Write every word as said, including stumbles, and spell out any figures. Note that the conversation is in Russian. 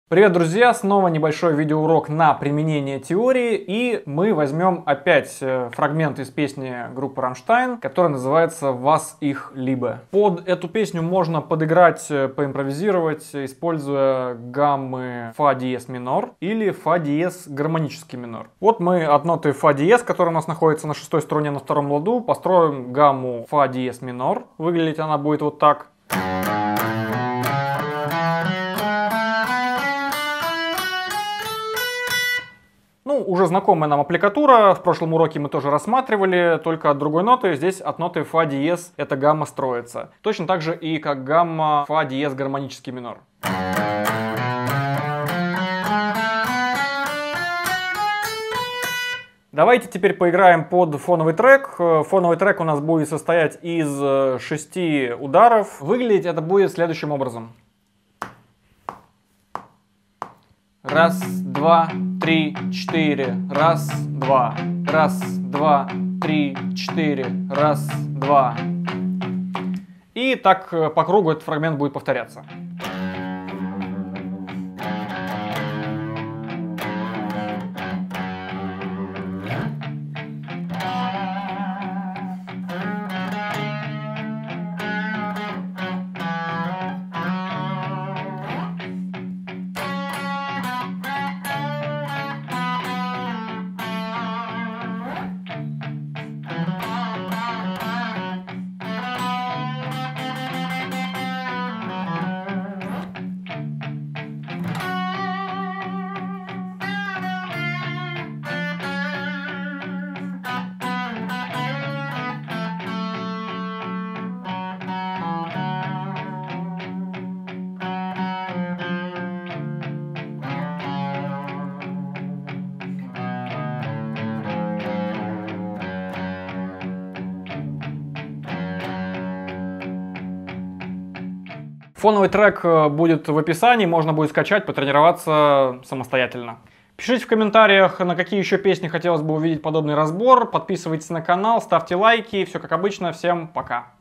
Привет, друзья! Снова небольшой видеоурок на применение теории, и мы возьмем опять фрагмент из песни группы Rammstein, который называется «Was ich liebe». Под эту песню можно подыграть, поимпровизировать, используя гаммы фа диез минор или фа диез гармонический минор. Вот мы от ноты фа диез, которая у нас находится на шестой струне на втором ладу, построим гамму фа диез минор. Выглядеть она будет вот так. Ну, уже знакомая нам аппликатура, в прошлом уроке мы тоже рассматривали, только от другой ноты, здесь от ноты фа диез эта гамма строится. Точно так же и как гамма фа диез гармонический минор. Давайте теперь поиграем под фоновый трек. Фоновый трек у нас будет состоять из шести ударов. Выглядеть это будет следующим образом. Раз, два, три, четыре. Раз, два. Раз, два, три, четыре. Раз, два. И так по кругу этот фрагмент будет повторяться. Фоновый трек будет в описании, можно будет скачать, потренироваться самостоятельно. Пишите в комментариях, на какие еще песни хотелось бы увидеть подобный разбор, подписывайтесь на канал, ставьте лайки, все как обычно, всем пока!